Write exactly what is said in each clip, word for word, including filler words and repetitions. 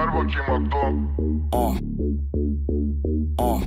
ver bakayım aklı. Ah. Ah.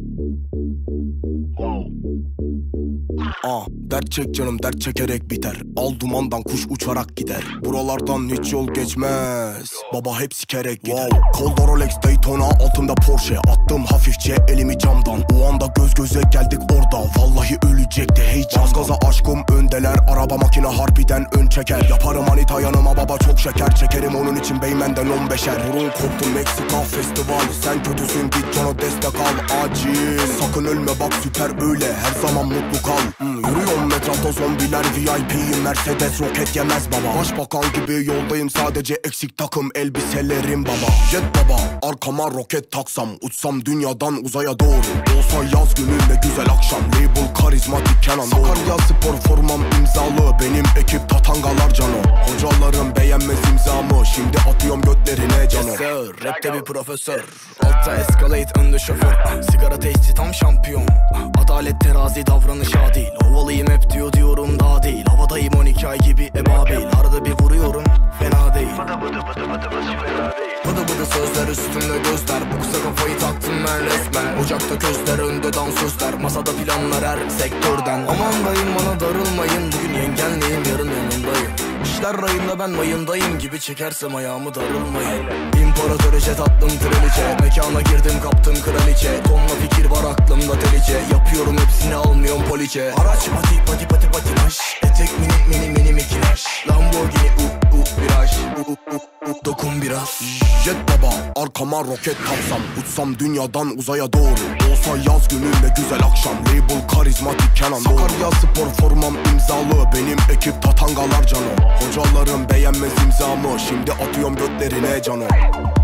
Ah, dert çek canım, dert çekerek biter. Al dumandan kuş uçarak gider. Buralardan hiç yol geçmez. Baba hep sikerek gider. Wow. Kolda Rolex Daytona, altımda Porsche. Attım hafifçe elimi camdan. O anda göz göze geldik orada. Vallahi ölecekti heyecan. Gaz gaza aşkım öndeler. Araba makine harbiden ön çeker. Yaparım manita yanıma baba çok şeker. Çekerim onun için Beymen'den on beşer. Burun koptu Meksika festival. Sen kötüsün git cana destek al acil. Sakın ölme bak süper öyle. Her zaman mutlu kal. hmm, Yürüyorum etrafta zombiler V I P. Mercedes roket yemez baba. Başbakan gibi yoldayım sadece eksik takım elbiselerim baba. Jet baba arkama roket taksam. Uçsam dünyadan uzaya doğru. Olsa yaz günü ne güzel akşam. Label karizmatik Kenan Doğulu. Sakarya spor formam imzalı. Benim ekip tatangalar cano. Hocalarım beğenmez imzamı. Şimdi atıyorum götlerine canı. Yes sir, rapte bir profesör. Altta escalate önde şoför. Sigara teşhisi tam şampiyon. Adalet terazi davranış adil. Havalıyım hep diyor diyorum daha değil. Havadayım on iki ay gibi ebabil. Arada bir vuruyorum fena değil. Bıdı bıdı bıdı bıdı bıdı fena değil. Bıdı bıdı sözler üstümde gözler. Bu kısa kafayı taktım ben resmen. Ocakta közler önde dansözler. Masada planlar her sektörden. Aman dayım bana darılmayın. Bugün yengenleyim yarın yanındayım. İşler rayında ben mayındayım gibi çekersem ayağımı darılmayın. İmparatöre jet attım kraliçe. Mekana girdim kaptım kraliçe. Tonla fikir var aklımda delice. Yapıyorum hepsini almıyorum poliçe. Araç pati pati pati patinaj. Etek mini mini mini mikinaj. Lamborghini u u viraj. U u u dokun biraz. Jet baba arkama roket kapsam. Uçsam dünyadan uzaya doğru. Olsa yaz günü ne güzel akşam. Label karizmatik Kenan Doğulu. Sakarya spor formam imzalı. Benim ekip tatangalar cano. Hocalarım beğenmez imzamı. Şimdi atıyorum götlerine cano.